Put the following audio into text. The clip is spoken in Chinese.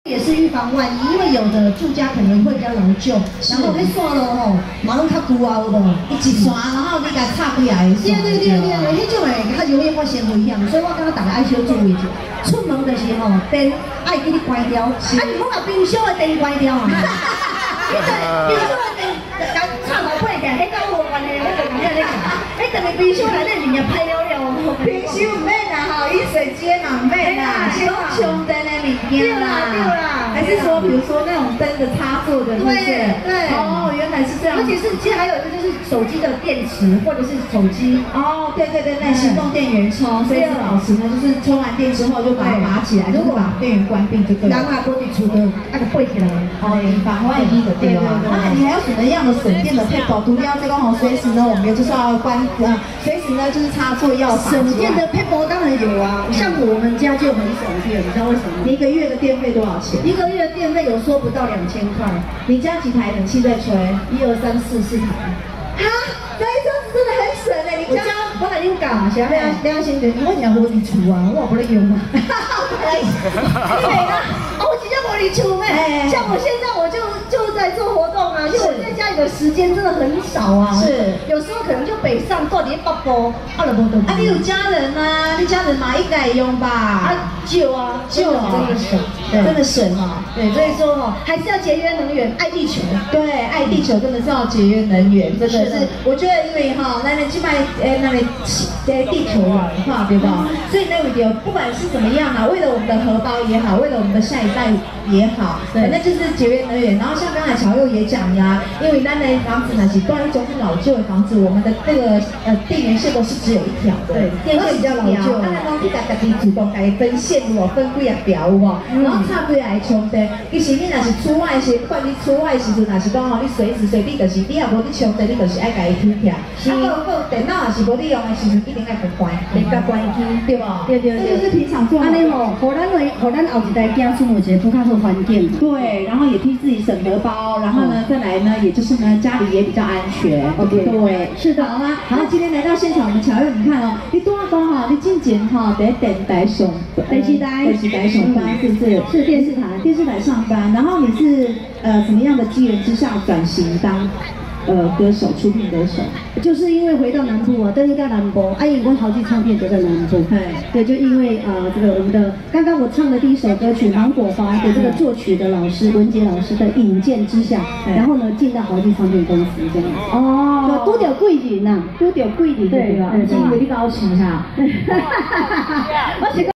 也是预防万一，因为有的住家可能会比较老旧，然后那线路吼，马上较旧啊，有无？一线，然后你甲插起来。对，迄种诶较容易发生危险，所以我感觉大家爱小注意一下。出门的时候，电爱给你关掉，啊，你讲把冰箱的电关掉啊。冰箱的电，甲插头配起来，迄个无关的，迄个咩咧？迄等于冰箱内底面也歹了了。冰箱唔免啦，吼，饮水机嘛唔免啦，是讲充电的物件啦。还是说，比如说那种灯的插座的，是不是？对。哦，原来是这样。而且是，其实还有一个就是手机的电池或者是手机。哦，对，行动电源充，所以保持呢，就是充完电之后就把它拔起来，就是把电源关闭就对了。然后玻璃橱的那个背起来，哦，以防万一的对吧？那你还有什么样的省电的配套？除了这个吼，随时呢，我们就是要随时呢就是插座要省电的配套当然有啊，像我们家就很省电，你知道为什么？你一个月的电费多少钱？一个月的电费有说不到2000块。你家几台冷气在吹？1、2、3、4台。哈，这一张真的很省哎！你家我来用讲，是啊，两千元，我也玻璃橱啊，我不能用啊。你没啦？我直接玻璃橱咩？像我现在我就在做活动啊，因为我在家里的时间真的很少啊。是，有时候可能就北上到底北部，啊，了无得。啊，你有家人啊？你家人嘛应该用吧？啊，旧啊，真的省，真的省啊。对，所以说哈，还是要节约能源，爱地球。对，爱地球真的是要节约能源，真的是。我觉得因为哈，那去卖那里地球软化，对吧？所以那个不管是怎么样啊，为了我们的荷包也好，为了我们的下一代也好，反正就是节约能源。然后像刚才乔佑也讲呀，因为那房子呢是断一种是老旧的房子，我们的这个电源线都是只有一条的，对，电线比较老旧。那讲你家己主动该分线路，分几啊条有无？然后插几来充电。其实你若是出外时，不管你出外时阵，若是讲吼，你随时随地就是你也无你充电，你就是爱家己抽起来。啊，好电脑也是无你用的时阵，一定爱关，你甲关机，对不？对。这就是平常做。安尼吼，互咱后一代囝出门一个更较好环境。对，然后也替自己省荷包，然后呢，再来呢，也就是呢，家里也比较安全。对，是的，好吗？好，今天来到现场，我们乔佑，你看哦，你多少讲哈，你进前哈在电台上班，是不是？是电视台上班，然后你是什么样的机缘之下转型当？歌手，出品歌手，就是因为回到南部啊，但是在南部，因为我好几唱片都在南部，对，就因为这个我们的刚刚我唱的第一首歌曲《芒果花》的这个作曲的老师文杰老师的引荐之下，然后呢进到豪记唱片公司这样。哦，都有贵人呐，都有贵人对吧？因为你高兴哈，我是。